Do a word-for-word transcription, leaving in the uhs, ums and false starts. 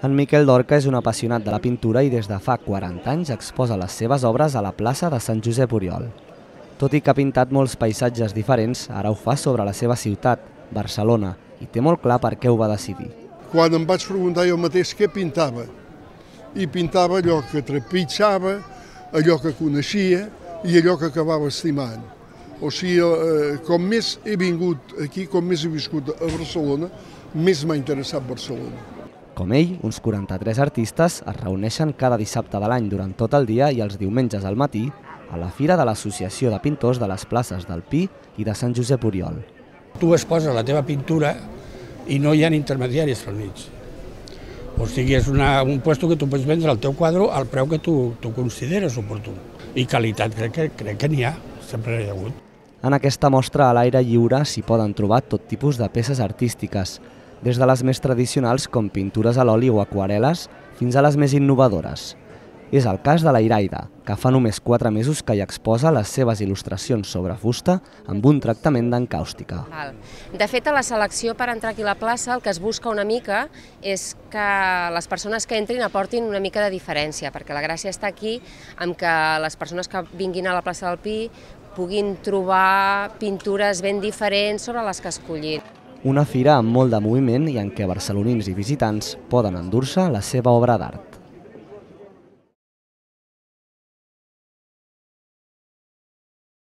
En Miquel Dorca és un apassionat de la pintura i des de fa quaranta anys exposa les seves obres a la plaça de Sant Josep Oriol. Tot i que ha pintat molts paisatges diferents, ara ho fa sobre la seva ciutat, Barcelona, i té molt clar per què ho va decidir. Quan em vaig preguntar jo mateix què pintava, i pintava allò que trepitjava, allò que coneixia i allò que acabava estimant. O sigui, com més he vingut aquí, com més he viscut a Barcelona, més m'ha interessat Barcelona. Com ell, uns quaranta-tres artistes es reuneixen cada dissabte de l'any durant tot el dia i els diumenges al matí a la Fira de l'Associació de Pintors de les places del Pi i de Sant Josep Oriol. Tu exposes la teva pintura i no hi ha intermediaris al mig. O sigui, és una, un lloc que tu pots vendre el teu quadre al preu que tu, tu consideres oportú. I qualitat crec que, crec que n'hi ha, sempre n'hi ha hagut. En aquesta mostra a l'aire lliure s'hi poden trobar tot tipus de peces artístiques, des de les més tradicionals com pintures a l'oli o aquarel·les fins a les més innovadores. És el cas de la Iraida, que fa només quatre mesos que hi exposa les seves il·lustracions sobre fusta amb un tractament d'encàustica. De fet, a la selecció per entrar aquí a la plaça el que es busca una mica és que les persones que entrin aportin una mica de diferència, perquè la gràcia està aquí en que les persones que vinguin a la plaça del Pi puguin trobar pintures ben diferents sobre les que ha escollit. Una fira amb molt de moviment i en què barcelonins i visitants poden endur-se la seva obra d'art.